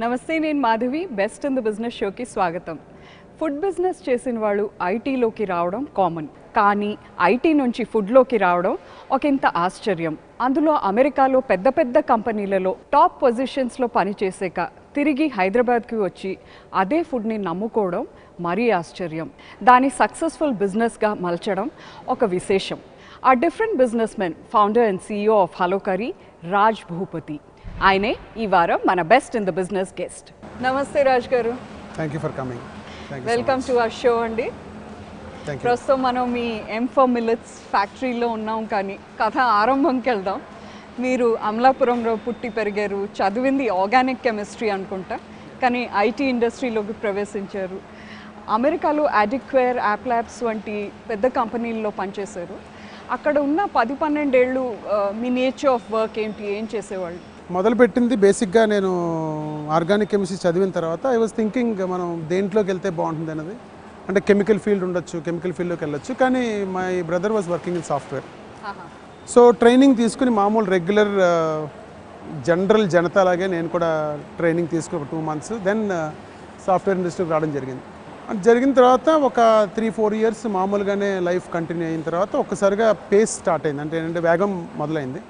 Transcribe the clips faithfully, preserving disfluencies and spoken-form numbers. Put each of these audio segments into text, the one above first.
నమస్తే, నేను Madhavi. Best in the business షోకి స్వాగతం. ఫుడ్ బిజినెస్ చేసిన వాళ్ళు ఐటీలోకి రావడం కామన్, కానీ ఐటీ నుంచి ఫుడ్లోకి రావడం ఒకంత ఆశ్చర్యం. అందులో అమెరికాలో పెద్ద పెద్ద కంపెనీలలో టాప్ పొజిషన్స్లో పనిచేసాక తిరిగి హైదరాబాద్కి వచ్చి అదే ఫుడ్ని నమ్ముకోవడం మరీ ఆశ్చర్యం. దాన్ని సక్సెస్ఫుల్ బిజినెస్గా మలచడం ఒక విశేషం. ఆ different businessmen, founder and CEO of Hello Curry, Raj Bhupathi. ఆయనే ఈ వారం మన best in the business guest. నమస్తే Raj garu. Thank you for coming. Welcome to our show అండి. ప్రస్తుతం మనం మీ ఎం ఫర్ మిల్లెట్స్ ఫ్యాక్టరీలో ఉన్నాం, కానీ కథ ఆరంభంకి వెళ్దాం. మీరు అమలాపురంలో పుట్టి పెరిగారు, చదివింది ఆర్గానిక్ కెమిస్ట్రీ అనుకుంటా, కానీ ఐటీ ఇండస్ట్రీలోకి ప్రవేశించారు. అమెరికాలో అడిక్వేర్, యాప్ ల్యాబ్స్ వంటి పెద్ద కంపెనీల్లో పనిచేశారు. అక్కడ ఉన్న పది పన్నెండేళ్ళు మీ నేచర్ ఆఫ్ వర్క్ ఏంటి, ఏం చేసేవాళ్ళు? మొదలుపెట్టింది బేసిక్గా నేను ఆర్గానిక్ కెమిస్ట్రీ చదివిన తర్వాత ఐ వాజ్ థింకింగ్ మనం దేంట్లోకి వెళ్తే బాగుంటుంది అనేది. అంటే కెమికల్ ఫీల్డ్ ఉండొచ్చు, కెమికల్ ఫీల్డ్లోకి వెళ్ళొచ్చు, కానీ my brother was working in software. So training తీసుకుని మామూలు రెగ్యులర్ జనరల్ జనతా లాగే నేను కూడా ట్రైనింగ్ తీసుకుని ఒక టూ మంత్స్ దెన్ సాఫ్ట్వేర్ ఇండస్ట్రీకి రావడం జరిగింది. జరిగిన తర్వాత ఒక త్రీ ఫోర్ ఇయర్స్ మామూలుగానే లైఫ్ కంటిన్యూ అయిన తర్వాత ఒక్కసారిగా పేస్ స్టార్ట్ అయింది. అంటే ఏంటంటే వేగం మొదలైంది.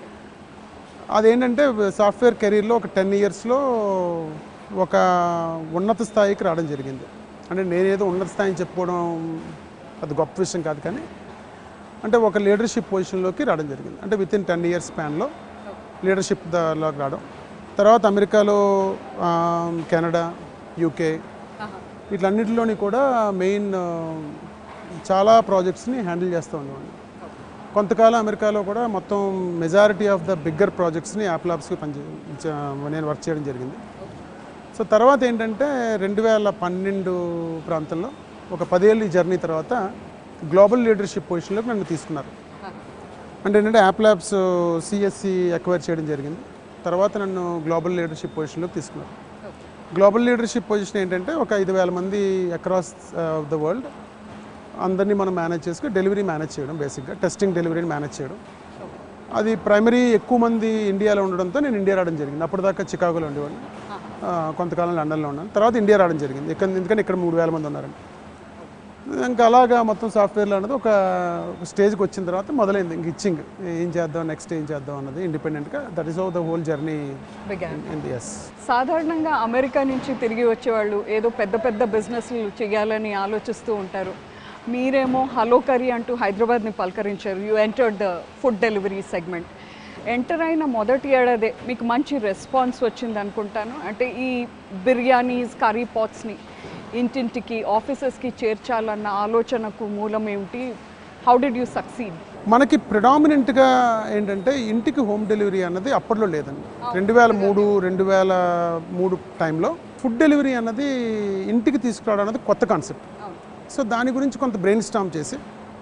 అదేంటంటే సాఫ్ట్వేర్ కెరీర్లో ఒక టెన్ ఇయర్స్లో ఒక ఉన్నత స్థాయికి రావడం జరిగింది. అంటే నేనేదో ఉన్నత స్థాయిని చెప్పుకోవడం అది గొప్ప విషయం కాదు, కానీ అంటే ఒక లీడర్షిప్ పొజిషన్లోకి రావడం జరిగింది. అంటే విత్ ఇన్ టెన్ ఇయర్స్ స్పాన్లో లీడర్షిప్ దాలోకి రావడం. తర్వాత అమెరికాలో, కెనడా, యూకే వీటిలన్నిటిలోని కూడా మెయిన్ చాలా ప్రాజెక్ట్స్ని హ్యాండిల్ చేస్తూ ఉండేవాడిని. కొంతకాలం అమెరికాలో కూడా మొత్తం మెజారిటీ ఆఫ్ ద బిగ్గర్ ప్రాజెక్ట్స్ని యాప్ ల్యాబ్స్కి పని నేను వర్క్ చేయడం జరిగింది. సో తర్వాత ఏంటంటే రెండు వేల పన్నెండు ప్రాంతంలో ఒక పదేళ్ళ జర్నీ తర్వాత గ్లోబల్ లీడర్షిప్ పొజిషన్లోకి నన్ను తీసుకున్నారు. అంటే ఏంటంటే యాప్ ల్యాబ్స్ సిఎస్సి ఎక్వైర్ చేయడం జరిగింది. తర్వాత నన్ను గ్లోబల్ లీడర్షిప్ పొజిషన్లోకి తీసుకున్నారు. గ్లోబల్ లీడర్షిప్ పొజిషన్ ఏంటంటే ఒక ఐదు వేల మంది అక్రాస్ ద వరల్డ్ అందరినీ మనం మేనేజ్ చేసుకుని డెలివరీ మేనేజ్ చేయడం, బేసిక్గా టెస్టింగ్ డెలివరీని మేనేజ్ చేయడం. అది ప్రైమరీ ఎక్కువ మంది ఇండియాలో ఉండడంతో నేను ఇండియా రావడం జరిగింది. అప్పటిదాకా చికాగోలో ఉండేవాడిని, కొంతకాలం లండన్లో ఉన్నాను. తర్వాత ఇండియా రావడం జరిగింది. ఇక్కడ ఎందుకంటే ఇక్కడ మూడు వేల మంది ఉన్నారండి. ఇంకా అలాగా మొత్తం సాఫ్ట్వేర్లో అన్నది ఒక స్టేజ్కి వచ్చిన తర్వాత మొదలైంది ఇంక ఇచ్చింగ్, ఏం చేద్దాం నెక్స్ట్ ఏం చేద్దాం అన్నది ఇండిపెండెంట్గా. That is how the whole journey in the US. సాధారణంగా అమెరికా నుంచి తిరిగి వచ్చేవాళ్ళు ఏదో పెద్ద పెద్ద బిజినెస్లు చేయాలని ఆలోచిస్తూ ఉంటారు. మీరేమో హలో కర్రీ అంటూ హైదరాబాద్ని పలకరించారు. You entered the food delivery segment. Enter అయిన మొదటి ఏడాదే మీకు మంచి రెస్పాన్స్ వచ్చింది అనుకుంటాను. అంటే ఈ బిర్యానీస్, కర్రీ పాట్స్ని ఇంటింటికి, ఆఫీసెస్కి చేర్చాలన్న ఆలోచనకు మూలం ఏమిటి? How did you succeed? మనకి ప్రిడామినెంట్గా ఏంటంటే ఇంటికి హోమ్ డెలివరీ అన్నది అప్పట్లో లేదండి. రెండు వేల మూడు రెండు వేల మూడు టైంలో ఫుడ్ డెలివరీ అన్నది ఇంటికి తీసుకురావడం అన్నది కొత్త కాన్సెప్ట్. సో దాని గురించి కొంత బ్రెయిన్ స్టార్మ్ చేసి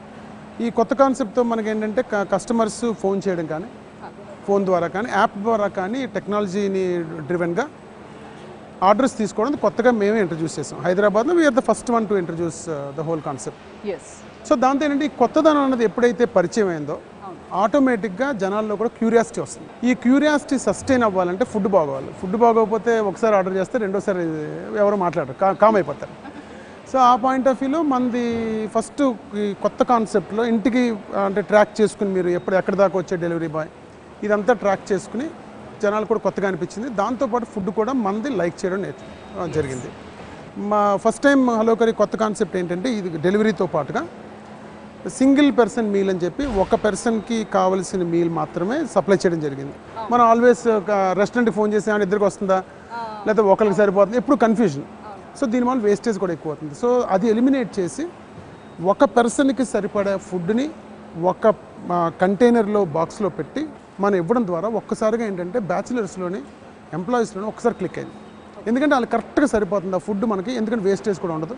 ఈ కొత్త కాన్సెప్ట్తో మనకి ఏంటంటే కస్టమర్స్ ఫోన్ చేయడం కానీ, ఫోన్ ద్వారా కానీ, యాప్ ద్వారా కానీ టెక్నాలజీని డ్రివెన్గా ఆర్డర్స్ తీసుకోవడం కొత్తగా మేమే ఇంట్రడ్యూస్ చేసాం. హైదరాబాద్లో we're the first one to introduce the whole concept. So దాంతో ఏంటంటే ఈ కొత్తదనం అన్నది ఎప్పుడైతే పరిచయం అయిందో ఆటోమేటిక్గా జనాల్లో కూడా క్యూరియాసిటీ వస్తుంది. ఈ క్యూరియాసిటీ సస్టైన్ అవ్వాలంటే ఫుడ్ బాగోవాలి. ఫుడ్ బాగోకపోతే ఒకసారి ఆర్డర్ చేస్తే రెండోసారి ఎవరో మాట్లాడరు, కా కామ్ అయిపోతారు. సో ఆ పాయింట్ ఆఫ్ వ్యూలో మనది ఫస్ట్ ఈ కొత్త కాన్సెప్ట్లో ఇంటికి అంటే ట్రాక్ చేసుకుని మీరు ఎప్పుడు ఎక్కడి దాకా వచ్చే డెలివరీ బాయ్ ఇదంతా ట్రాక్ చేసుకుని జనాలు కూడా కొత్తగా అనిపించింది. దాంతోపాటు ఫుడ్ కూడా మనది లైక్ చేయడం నేర్చు జరిగింది. మా ఫస్ట్ టైం హలో కర్రీ కొత్త కాన్సెప్ట్ ఏంటంటే ఇది డెలివరీతో పాటుగా సింగిల్ పర్సన్ మీల్ అని చెప్పి ఒక పర్సన్కి కావలసిన మీల్ మాత్రమే సప్లై చేయడం జరిగింది. మనం ఆల్వేస్ రెస్టారెంట్కి ఫోన్ చేసి ఏమైనా ఇద్దరికి వస్తుందా లేకపోతే ఒకరికి సరిపోతుంది, ఎప్పుడు కన్ఫ్యూజన్. సో దీనివల్ల వేస్టేజ్ కూడా ఎక్కువ అవుతుంది. సో అది ఎలిమినేట్ చేసి ఒక పర్సన్కి సరిపడే ఫుడ్ని ఒక కంటైనర్లో బాక్స్లో పెట్టి మనం ఇవ్వడం ద్వారా ఒక్కసారిగా ఏంటంటే బ్యాచిలర్స్లోని ఎంప్లాయీస్లోని ఒక్కసారి క్లిక్ అయింది. ఎందుకంటే వాళ్ళు కరెక్ట్గా సరిపోతుంది ఆ ఫుడ్ మనకి, ఎందుకంటే వేస్టేజ్ కూడా ఉండదు.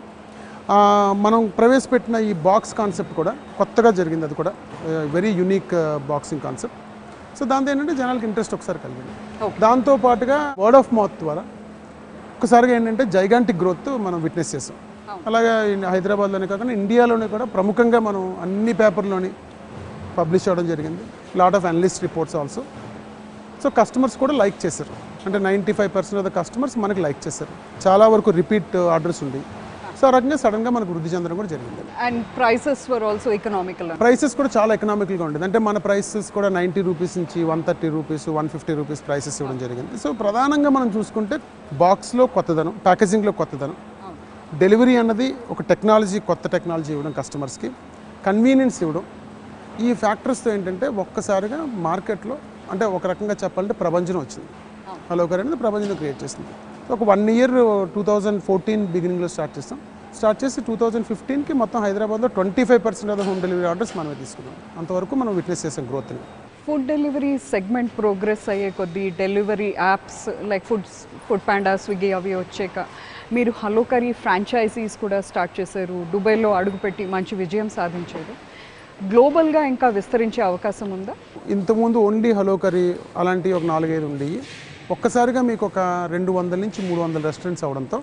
మనం ప్రవేశపెట్టిన ఈ బాక్స్ కాన్సెప్ట్ కూడా కొత్తగా జరిగింది. అది కూడా very unique boxing concept. So దాంతో ఏంటంటే జనాలకి ఇంట్రెస్ట్ ఒకసారి కలిగింది. దాంతోపాటుగా వర్డ్ ఆఫ్ మౌత్ ద్వారా ఒకసారిగా ఏంటంటే జైగాంటిక్ గ్రోత్ మనం విట్నెస్ చేసాం. అలాగే హైదరాబాద్లోనే కాకుండా ఇండియాలోనే కూడా ప్రముఖంగా మనం అన్ని పేపర్లోని పబ్లిష్ అవ్వడం జరిగింది. Lot of analyst reports also. So customers కూడా లైక్ చేశారు. అంటే ninety five percent of the customers మనకి లైక్ చేస్తారు. చాలా వరకు రిపీట్ ఆర్డర్స్ ఉంది. సో ఆ రకంగా సడన్గా మనకు వృద్ధి చెందడం కూడా జరిగింది. And prices were also economical. Prices కూడా చాలా ఎకనామికల్గా ఉండేది. అంటే మన ప్రైసెస్ కూడా నైంటీ రూపీస్ నుంచి one thirty rupees one fifty rupees prices ఇవ్వడం జరిగింది. సో ప్రధానంగా మనం చూసుకుంటే బాక్స్లో కొత్తదనం, ప్యాకేజింగ్లో కొత్తదనం, డెలివరీ అన్నది ఒక టెక్నాలజీ, కొత్త టెక్నాలజీ ఇవ్వడం కస్టమర్స్కి, కన్వీనియన్స్ ఇవ్వడం, ఈ ఫ్యాక్టర్స్తో ఏంటంటే ఒక్కసారిగా మార్కెట్లో అంటే ఒక రకంగా చెప్పాలంటే ప్రభంజనం వచ్చింది. హలోకర్ అనేది ప్రభంజనం క్రియేట్ చేసింది. ఒక one year two thousand fourteen బిగినింగ్లో స్టార్ట్ చేస్తాం. స్టార్ట్ చేసి టూ థౌజండ్ ఫిఫ్టీన్కి మొత్తం హైదరాబాద్లో twenty five percent of the home delivery orders మనమే తీసుకున్నాం. అంతవరకు మనం విట్నెస్ చేసాం గ్రోత్ని. ఫుడ్ డెలివరీ సెగ్మెంట్ ప్రోగ్రెస్ అయ్యే కొద్దీ delivery apps like food Foodpanda, Swiggy అవి వచ్చాక మీరు హలోకరీ ఫ్రాంచైజీస్ కూడా స్టార్ట్ చేశారు. దుబాయ్లో అడుగుపెట్టి మంచి విజయం సాధించారు. గ్లోబల్గా ఇంకా విస్తరించే అవకాశం ఉందా? ఇంతకుముందు ఓన్లీ హలోకరీ అలాంటివి ఒక నాలుగైదు ఉండేవి. ఒక్కసారిగా మీకు ఒక రెండు వందల నుంచి మూడు వందల రెస్టారెంట్స్ అవడంతో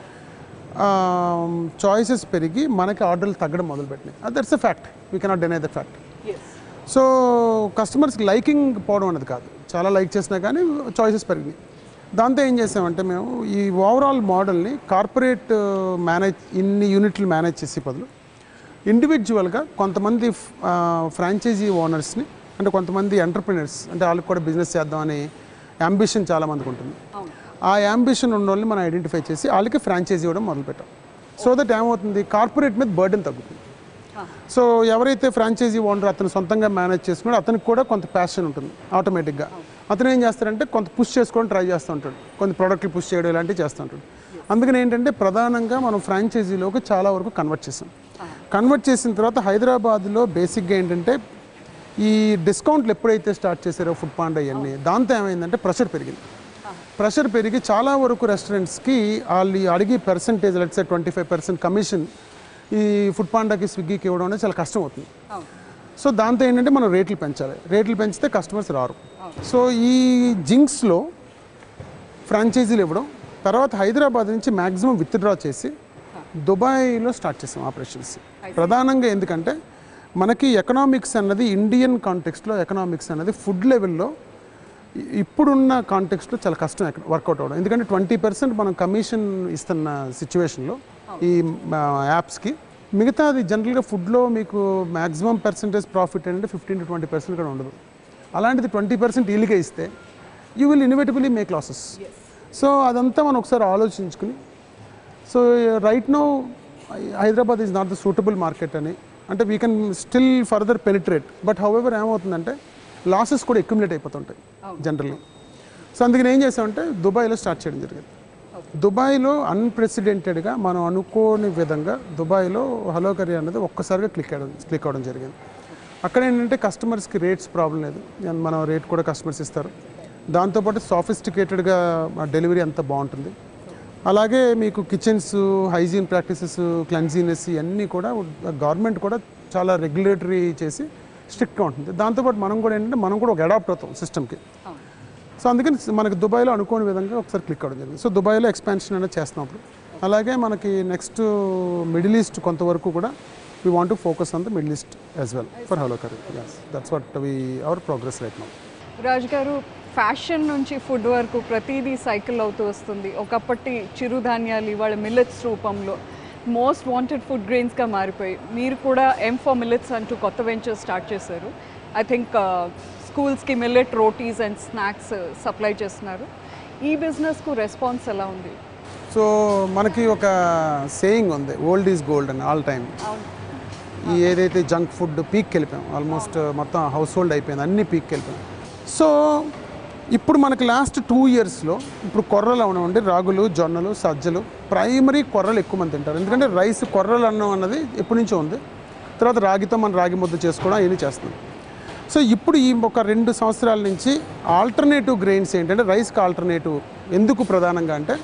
చాయిసెస్ పెరిగి మనకి ఆర్డర్లు తగ్గడం మొదలుపెట్టినాయి. That's a fact, we cannot deny the fact. So కస్టమర్స్కి లైకింగ్ పోవడం అనేది కాదు, చాలా లైక్ చేసినా కానీ చాయిసెస్ పెరిగినాయి. దాంతో ఏం చేసామంటే మేము ఈ ఓవరాల్ మోడల్ని కార్పొరేట్ మేనేజ్ ఇన్ని యూనిట్లు మేనేజ్ చేసే బదులు ఇండివిజువల్గా కొంతమంది ఫ్రాంచైజీ ఓనర్స్ని, అంటే కొంతమంది ఎంటర్ప్రినర్స్, అంటే వాళ్ళకి కూడా బిజినెస్ చేద్దామని యాంబిషన్ చాలామందికి ఉంటుంది. ఆ యాంబిషన్ ఉన్న వాళ్ళని మనం ఐడెంటిఫై చేసి వాళ్ళకి ఫ్రాంచైజీ ఇవ్వడం మొదలుపెట్టాం. సో దట్ ఏమవుతుంది, కార్పొరేట్ మీద బర్డెన్ తగ్గుతుంది. సో ఎవరైతే ఫ్రాంచైజీ ఓనర్ అతను సొంతంగా మేనేజ్ చేసుకున్నాడో అతనికి కూడా కొంత ప్యాషన్ ఉంటుంది ఆటోమేటిక్గా. అతను ఏం చేస్తారంటే కొంత పుష్ చేసుకోవడం ట్రై చేస్తూ ఉంటాడు, కొన్ని ప్రోడక్ట్లు పుష్ చేయడం ఇలాంటివి చేస్తూ ఉంటాడు. అందుకని ఏంటంటే ప్రధానంగా మనం ఫ్రాంచైజీలోకి చాలా వరకు కన్వర్ట్ చేసాం. కన్వర్ట్ చేసిన తర్వాత హైదరాబాద్లో బేసిక్గా ఏంటంటే ఈ డిస్కౌంట్లు ఎప్పుడైతే స్టార్ట్ చేశారో ఫుడ్ పాండా ఇవన్నీ, దాంతో ఏమైందంటే ప్రెషర్ పెరిగింది. ప్రెషర్ పెరిగి చాలా వరకు రెస్టారెంట్స్కి వాళ్ళు అడిగి percentage let's say twenty five percent commission ఈ ఫుడ్ పాండాకి, స్విగ్గీకి ఇవ్వడం అనేది చాలా కష్టం అవుతుంది. సో దాంతో ఏంటంటే మనం రేట్లు పెంచాలి, రేట్లు పెంచితే కస్టమర్స్ రారు. సో ఈ జింక్స్లో ఫ్రాంచైజీలు ఇవ్వడం, తర్వాత హైదరాబాద్ నుంచి మ్యాక్సిమం విత్డ్రా చేసి దుబాయ్లో స్టార్ట్ చేసాం ఆపరేషన్స్. ప్రధానంగా ఎందుకంటే మనకి ఎకనామిక్స్ అన్నది ఇండియన్ కాంటెక్స్ట్లో ఎకనామిక్స్ అన్నది ఫుడ్ లెవెల్లో ఇప్పుడున్న కాంటెక్స్ట్లో చాలా కష్టం వర్కౌట్ అవ్వడం. ఎందుకంటే ట్వంటీ పర్సెంట్ మనం కమిషన్ ఇస్తున్న సిచ్యువేషన్లో ఈ యాప్స్కి, మిగతాది జనరల్గా ఫుడ్లో మీకు మ్యాక్సిమం పర్సెంటేజ్ ప్రాఫిట్ అంటే ఫిఫ్టీన్ టు ట్వంటీ పర్సెంట్ కూడా ఉండదు. అలాంటిది ట్వంటీ పర్సెంట్ ఈలిగా ఇస్తే you will inevitably make losses. So అదంతా మనం ఒకసారి ఆలోచించుకుని, so right now Hyderabad is not the suitable market అని, అంటే we can still further penetrate, but however ఏమవుతుందంటే లాసెస్ కూడా అక్యుములేట్ అయిపోతుంటాయి జనరల్లీ. సో అందుకని ఏం చేసామంటే దుబాయ్లో స్టార్ట్ చేయడం జరిగింది. దుబాయ్లో అన్ప్రెసిడెంటెడ్గా మనం అనుకోని విధంగా దుబాయ్లో హలోకరీ అనేది ఒక్కసారిగా క్లిక్ అవ్వడం క్లిక్ అవ్వడం జరిగింది. అక్కడ ఏంటంటే కస్టమర్స్కి రేట్స్ ప్రాబ్లం లేదు, మనం రేట్ కూడా కస్టమర్స్ ఇస్తారు. దాంతోపాటు సాఫిస్టికేటెడ్గా డెలివరీ అంతా బాగుంటుంది. అలాగే మీకు కిచెన్స్, హైజీన్ ప్రాక్టీసెస్, క్లెన్జీనెస్ ఇవన్నీ కూడా గవర్నమెంట్ కూడా చాలా రెగ్యులేటరీ చేసి స్ట్రిక్ట్గా ఉంటుంది. దాంతోపాటు మనం కూడా ఏంటంటే మనం కూడా ఒక అడాప్ట్ అవుతాం సిస్టమ్కి. సో అందుకని మనకి దుబాయ్లో అనుకోని విధంగా ఒకసారి క్లిక్ అవ్వడం జరిగింది. సో దుబాయ్లో ఎక్స్పాన్షన్ అనేది చేస్తున్నాం అప్పుడు. అలాగే మనకి నెక్స్ట్ మిడిల్ ఈస్ట్ కొంతవరకు కూడా we want to focus on the Middle East as well for Hello Curry. yes that's what we our progress right now. Raj garu, fashion నుంచి ఫుడ్ వరకు ప్రతిదీ సైకిల్ అవుతూ వస్తుంది. ఒకప్పటి చిరుధాన్యాలు ఇవాళ మిల్లెట్స్ రూపంలో మోస్ట్ వాంటెడ్ ఫుడ్ గ్రెయిన్స్గా మారిపోయి మీరు కూడా ఎం ఫర్ మిల్లెట్స్ అంటూ కొత్త వెంచర్ స్టార్ట్ చేశారు. ఐ థింక్ స్కూల్స్కి millet rotis and snacks supply చేస్తున్నారు. ఈ బిజినెస్కు రెస్పాన్స్ ఎలా ఉంది? సో మనకి ఒక సేయింగ్ ఉంది, ఓల్డ్ ఈజ్ గోల్డ్ అని ఆల్ టైమ్. ఈ ఏదైతే జంక్ ఫుడ్ పీక్కి వెళ్ళిపోయాం, ఆల్మోస్ట్ మొత్తం హౌస్ హోల్డ్ అయిపోయింది, అన్ని పీక్కి వెళ్ళిపోయాం. సో ఇప్పుడు మనకి లాస్ట్ టూ ఇయర్స్లో ఇప్పుడు కొర్రలు అవనండి, రాగులు, జొన్నలు, సజ్జలు, ప్రైమరీ కొర్రలు ఎక్కువ మంది తింటారు. ఎందుకంటే రైస్ కొర్రలు అన్నం అన్నది ఎప్పటి నుంచో ఉంది. తర్వాత రాగితో మనం రాగి ముద్ద చేసుకోవడం ఇవన్నీ చేస్తున్నాం. సో ఇప్పుడు ఈ ఒక రెండు సంవత్సరాల నుంచి ఆల్టర్నేటివ్ గ్రెయిన్స్ ఏంటంటే రైస్కి ఆల్టర్నేటివ్ ఎందుకు ప్రధానంగా అంటే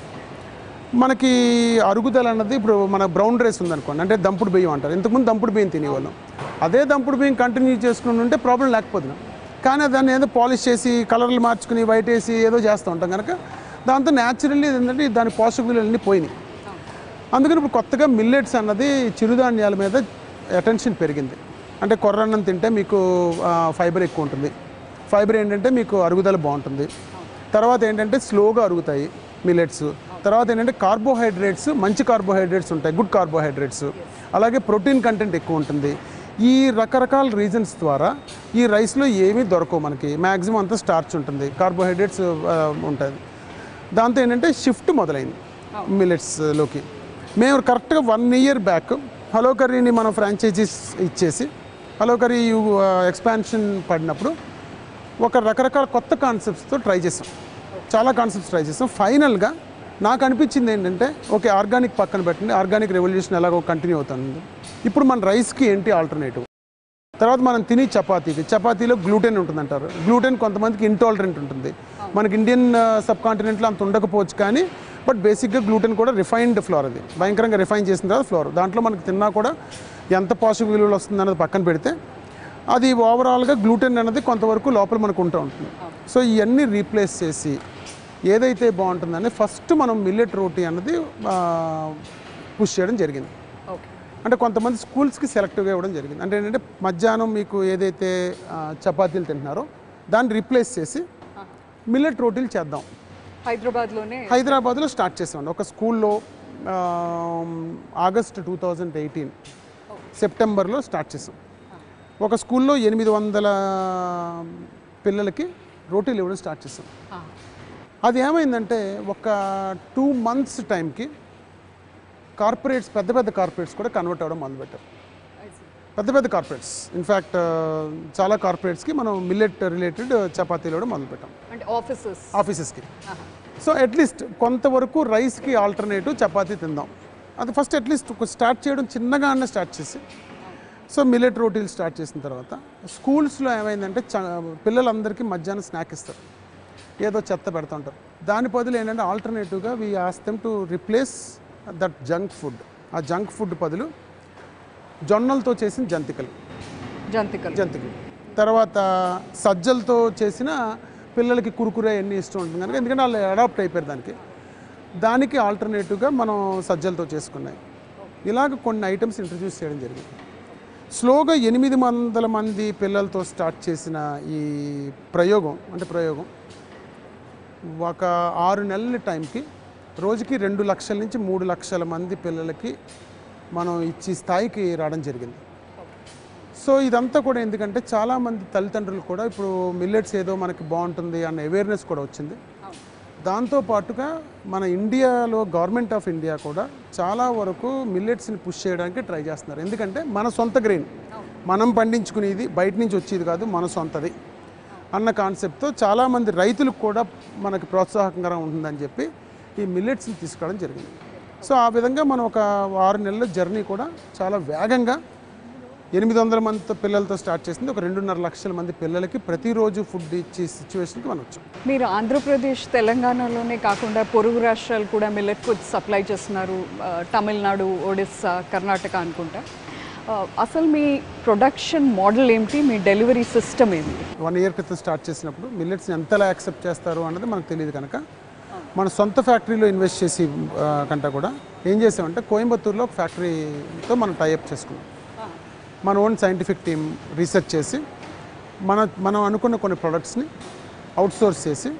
మనకి అరుగుదల అన్నది ఇప్పుడు మన బ్రౌన్ రైస్ ఉందనుకోండి, అంటే దంపుడు బియ్యం అంటారు. ఇంతకుముందు దంపుడు బియ్యం తినేవాళ్ళం. అదే దంపుడు బియ్యం కంటిన్యూ చేసుకుని ఉంటే ప్రాబ్లం లేకపోతున్నాం. కానీ దాన్ని ఏదో పాలిష్ చేసి కలర్లు మార్చుకుని వైట్ వేసి ఏదో చేస్తూ ఉంటాం కనుక దాంతో న్యాచురల్లీ ఏంటంటే దాని పోషక విలువలన్నీ పోయినాయి. అందుకని ఇప్పుడు కొత్తగా మిల్లెట్స్ అన్నది చిరుధాన్యాల మీద అటెన్షన్ పెరిగింది. అంటే కొర్రన్నం తింటే మీకు ఫైబర్ ఎక్కువ ఉంటుంది. ఫైబర్ ఏంటంటే మీకు అరుగుదల బాగుంటుంది. తర్వాత ఏంటంటే స్లోగా అరుగుతాయి మిల్లెట్స్. తర్వాత ఏంటంటే కార్బోహైడ్రేట్స్, మంచి కార్బోహైడ్రేట్స్ ఉంటాయి, గుడ్ కార్బోహైడ్రేట్స్. అలాగే ప్రోటీన్ కంటెంట్ ఎక్కువ ఉంటుంది. ఈ రకరకాల రీజన్స్ ద్వారా ఈ రైస్లో ఏమీ దొరకవు మనకి. మ్యాక్సిమం అంతా స్టార్చ్ ఉంటుంది, కార్బోహైడ్రేట్స్ ఉంటుంది. దాంతో ఏంటంటే షిఫ్ట్ మొదలైంది మిల్లెట్స్లోకి. మేము కరెక్ట్గా వన్ ఇయర్ బ్యాక్ హలో కర్రీని మనం ఫ్రాంచైజీస్ ఇచ్చేసి హలో కర్రీ ఎక్స్పాన్షన్ పడినప్పుడు ఒక రకరకాల కొత్త కాన్సెప్ట్స్తో ట్రై చేసాం. చాలా కాన్సెప్ట్స్ ట్రై చేసాం. ఫైనల్గా నాకు అనిపించింది ఏంటంటే ఓకే, ఆర్గానిక్ పక్కన పెట్టండి, ఆర్గానిక్ రెవల్యూషన్ ఎలాగో కంటిన్యూ అవుతుంది. ఇప్పుడు మన రైస్కి ఏంటి ఆల్టర్నేటివ్? తర్వాత మనం తిని చపాతీకి, చపాతీలో గ్లూటెన్ ఉంటుందంటారు. గ్లూటెన్ కొంతమందికి ఇంటాలరెంట్ ఉంటుంది. మనకి ఇండియన్ సబ్ కాంటినెంట్లో అంత ఉండకపోవచ్చు, కానీ బట్ బేసిక్గా గ్లూటెన్ కూడా రిఫైన్డ్ ఫ్లోర్, అది భయంకరంగా రిఫైన్ చేసిన తర్వాత ఫ్లోర్. దాంట్లో మనకి తిన్నా కూడా ఎంత పోషక విలువలు వస్తుంది అన్నది పక్కన పెడితే అది ఓవరాల్గా గ్లూటెన్ అనేది కొంతవరకు లోపల మనకు ఉంటూ ఉంటుంది. సో ఇవన్నీ రీప్లేస్ చేసి ఏదైతే బాగుంటుందని ఫస్ట్ మనం మిల్లెట్ రోటీ అన్నది పుష్ చేయడం జరిగింది. అంటే కొంతమంది స్కూల్స్కి సెలెక్టివ్గా ఇవ్వడం జరిగింది. అంటే ఏంటంటే మధ్యాహ్నం మీకు ఏదైతే చపాతీలు తింటున్నారో దాన్ని రీప్లేస్ చేసి మిల్లెట్ రోటీలు చేద్దాం. హైదరాబాద్లోనే హైదరాబాద్లో స్టార్ట్ చేసామండి. ఒక స్కూల్లో ఆగస్ట్ టూ థౌజండ్ ఎయిటీన్ సెప్టెంబర్లో స్టార్ట్ చేసాం. ఒక స్కూల్లో ఎనిమిది వందల పిల్లలకి రోటీలు ఇవ్వడం స్టార్ట్ చేసాం. అది ఏమైందంటే ఒక టూ మంత్స్ టైంకి కార్పొరేట్స్, పెద్ద పెద్ద కార్పొరేట్స్ కూడా కన్వర్ట్ అవ్వడం మొదలుపెట్టారు. పెద్ద పెద్ద కార్పొరేట్స్, ఇన్ఫ్యాక్ట్ చాలా కార్పొరేట్స్కి మనం మిల్లెట్ రిలేటెడ్ చపాతీలు ఇవ్వడం మొదలుపెట్టాం, అంటే ఆఫీసెస్ ఆఫీసెస్కి. సో అట్లీస్ట్ కొంతవరకు రైస్కి ఆల్టర్నేటివ్ చపాతీ తిందాం. అది ఫస్ట్ అట్లీస్ట్ స్టార్ట్ చేయడం చిన్నగా అన్న స్టార్ట్ చేసి, సో మిల్లెట్ రోటీలు స్టార్ట్ చేసిన తర్వాత స్కూల్స్లో ఏమైందంటే చ పిల్లలందరికీ మధ్యాహ్నం స్నాక్ ఇస్తారు, ఏదో చెత్త పెడతా ఉంటారు. దాని బదులు ఏంటంటే ఆల్టర్నేటివ్గా we ask them to replace that junk food. ఆ జంక్ ఫుడ్ బదులు జొన్నలతో చేసిన జంతికలు జంతికలు జంతికలు తర్వాత సజ్జలతో చేసిన పిల్లలకి కురుకురే ఎన్ని ఇష్టం ఉంటుంది కనుక, ఎందుకంటే వాళ్ళు అడాప్ట్ అయిపోయారు దానికి. దానికి ఆల్టర్నేటివ్గా మనం సజ్జలతో చేసుకున్నాయి. ఇలాగ కొన్ని ఐటమ్స్ ఇంట్రడ్యూస్ చేయడం జరిగింది. స్లోగా ఎనిమిది వందల మంది పిల్లలతో స్టార్ట్ చేసిన ఈ ప్రయోగం, అంటే ప్రయోగం ఒక ఆరు నెలల టైంకి రోజుకి రెండు లక్షల నుంచి మూడు లక్షల మంది పిల్లలకి మనం ఇచ్చి స్థాయికి రావడం జరిగింది. సో ఇదంతా కూడా ఎందుకంటే చాలామంది తల్లిదండ్రులు కూడా ఇప్పుడు మిల్లెట్స్ ఏదో మనకి బాగుంటుంది అన్న అవేర్నెస్ కూడా వచ్చింది. దాంతోపాటుగా మన ఇండియాలో గవర్నమెంట్ ఆఫ్ ఇండియా కూడా చాలా వరకు మిల్లెట్స్ని పుష్ చేయడానికి ట్రై చేస్తున్నారు. ఎందుకంటే మన సొంత గ్రెయిన్, మనం పండించుకునేది, బయట నుంచి వచ్చేది కాదు, మన సొంతది అన్న కాన్సెప్ట్తో చాలామంది రైతులకు కూడా మనకి ప్రోత్సాహకరంగా ఉంటుందని చెప్పి ఈ మిల్లెట్స్ని తీసుకురావడం జరిగింది. సో ఆ విధంగా మనం ఒక ఆరు నెలల జర్నీ కూడా చాలా వేగంగా ఎనిమిది వందల మంది పిల్లలతో స్టార్ట్ చేసింది. ఒక రెండున్నర లక్షల మంది పిల్లలకి ప్రతిరోజు ఫుడ్ ఇచ్చే సిచ్యువేషన్కి మనం వచ్చాం. మీరు ఆంధ్రప్రదేశ్, తెలంగాణలోనే కాకుండా పొరుగు రాష్ట్రాలు కూడా మిల్లెట్ ఫుడ్ సప్లై చేస్తున్నారు, తమిళనాడు, ఒడిస్సా, కర్ణాటక అనుకుంటా. అసలు మీ ప్రొడక్షన్ మోడల్ ఏమిటి, మీ డెలివరీ సిస్టమ్ ఏమిటి? వన్ ఇయర్ క్రితం స్టార్ట్ చేసినప్పుడు మిల్లెట్స్ని ఎంతలా యాక్సెప్ట్ చేస్తారు అన్నది మనకు తెలియదు కనుక మన సొంత ఫ్యాక్టరీలో ఇన్వెస్ట్ చేసి కంటే కూడా ఏం చేసామంటే కోయంబత్తూరులో ఒక ఫ్యాక్టరీతో మనం టైఅప్ చేసుకున్నాం. మన ఓన్ సైంటిఫిక్ టీమ్ రీసెర్చ్ చేసి మన మనం అనుకున్న కొన్ని ప్రొడక్ట్స్ని అవుట్సోర్స్ చేసి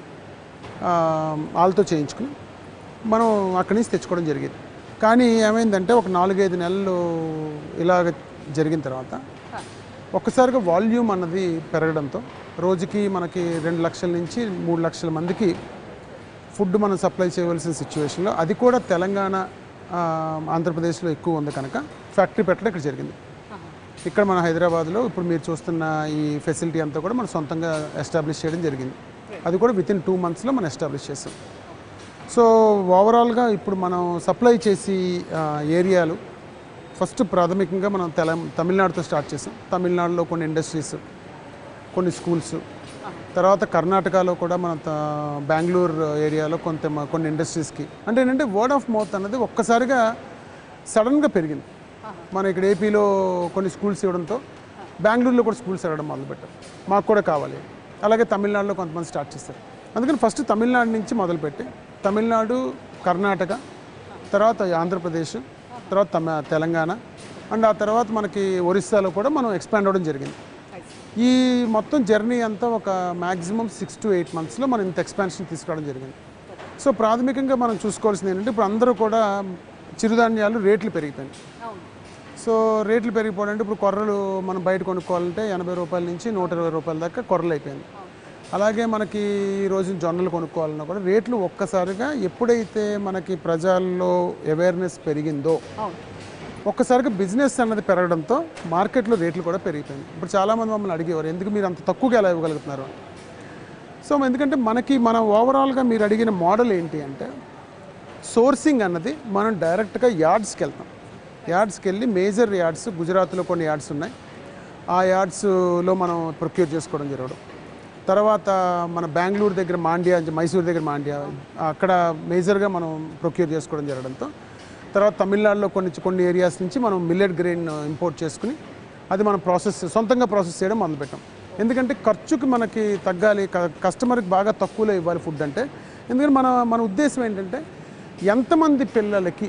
వాళ్ళతో చేయించుకుని మనం అక్కడి నుంచి తెచ్చుకోవడం జరిగింది. కానీ ఏమైందంటే ఒక నాలుగైదు నెలలు ఇలాగ జరిగిన తర్వాత ఒక్కసారిగా వాల్యూమ్ అన్నది పెరగడంతో రోజుకి మనకి రెండు లక్షల నుంచి మూడు లక్షల మందికి ఫుడ్ మనం సప్లై చేయవలసిన సిచ్యువేషన్లో, అది కూడా తెలంగాణ, ఆంధ్రప్రదేశ్లో ఎక్కువ ఉంది కనుక ఫ్యాక్టరీ పెట్టడం ఇక్కడ జరిగింది. ఇక్కడ మన హైదరాబాద్లో ఇప్పుడు మీరు చూస్తున్న ఈ ఫెసిలిటీ అంతా కూడా మనం సొంతంగా ఎస్టాబ్లిష్ చేయడం జరిగింది. అది కూడా విత్ ఇన్ టూ మంత్స్లో మనం ఎస్టాబ్లిష్ చేసాం. సో ఓవరాల్గా ఇప్పుడు మనం సప్లై చేసి ఏరియాలు ఫస్ట్ ప్రాథమికంగా మనం తెల తమిళనాడుతో స్టార్ట్ చేసాం. తమిళనాడులో కొన్ని ఇండస్ట్రీస్, కొన్ని స్కూల్స్, తర్వాత కర్ణాటకలో కూడా మన బెంగళూరు ఏరియాలో కొంత కొన్ని ఇండస్ట్రీస్కి. అంటే ఏంటంటే వర్డ్ ఆఫ్ మౌత్ అన్నది ఒక్కసారిగా సడన్గా పెరిగింది. మన ఇక్కడ ఏపీలో కొన్ని స్కూల్స్ ఇవ్వడంతో బెంగళూరులో కూడా స్కూల్స్ ఇవ్వడం మొదలుపెట్టారు, మాకు కూడా కావాలి. అలాగే తమిళనాడులో కొంతమంది స్టార్ట్ చేస్తారు. అందుకని ఫస్ట్ తమిళనాడు నుంచి మొదలుపెట్టి తమిళనాడు, కర్ణాటక, తర్వాత ఆంధ్రప్రదేశ్, తర్వాత తమ తెలంగాణ, అండ్ ఆ తర్వాత మనకి ఒరిస్సాలో కూడా మనం ఎక్స్పాండ్ అవ్వడం జరిగింది. ఈ మొత్తం జర్నీ అంతా ఒక మ్యాక్సిమం సిక్స్ టు ఎయిట్ మంత్స్లో మనం ఇంత ఎక్స్పాన్షన్ తీసుకురావడం జరిగింది. సో ప్రాథమికంగా మనం చూసుకోవాల్సింది ఏంటంటే ఇప్పుడు అందరూ కూడా చిరుధాన్యాలు రేట్లు పెరిగిపోయినాయి. సో రేట్లు పెరిగిపోవడం అంటే ఇప్పుడు కొర్రలు మనం బయట కొనుక్కోవాలంటే ఎనభై రూపాయల నుంచి నూట ఇరవై రూపాయల దాకా కొర్రలు అయిపోయింది. అలాగే మనకి ఈ రోజు జొన్నలు కొనుక్కోవాలన్నా కూడా రేట్లు ఒక్కసారిగా ఎప్పుడైతే మనకి ప్రజల్లో అవేర్నెస్ పెరిగిందో ఒక్కసారిగా బిజినెస్ అన్నది పెరగడంతో మార్కెట్లో రేట్లు కూడా పెరిగిపోయింది. ఇప్పుడు చాలామంది మమ్మల్ని అడిగేవారు ఎందుకు మీరు అంత తక్కువగా ఎలా ఇవ్వగలుగుతున్నారు. సో ఎందుకంటే మనకి మనం ఓవరాల్గా మీరు అడిగిన మోడల్ ఏంటి అంటే సోర్సింగ్ అన్నది మనం డైరెక్ట్గా యార్డ్స్కి వెళ్తాం. యార్డ్స్కి వెళ్ళి మేజర్ యార్డ్స్ గుజరాత్లో కొన్ని యార్డ్స్ ఉన్నాయి, ఆ యార్డ్స్లో మనం ప్రొక్యూర్ చేసుకోవడం జరగడం. తర్వాత మన బెంగళూరు దగ్గర మాండ్యా, మైసూర్ దగ్గర మాండ్యా, అక్కడ మేజర్గా మనం ప్రొక్యూర్ చేసుకోవడం జరగడంతో తర్వాత తమిళనాడులో కొన్ని కొన్ని ఏరియాస్ నుంచి మనం మిల్లెట్ గ్రెయిన్ ఇంపోర్ట్ చేసుకుని అది మనం ప్రాసెస్ సొంతంగా ప్రాసెస్ చేయడం మొదలుపెట్టాం. ఎందుకంటే ఖర్చుకి మనకి తగ్గాలి, కస్టమర్కి బాగా తక్కువలో ఇవ్వాలి ఫుడ్ అంటే. ఎందుకంటే మన మన ఉద్దేశం ఏంటంటే ఎంతమంది పిల్లలకి,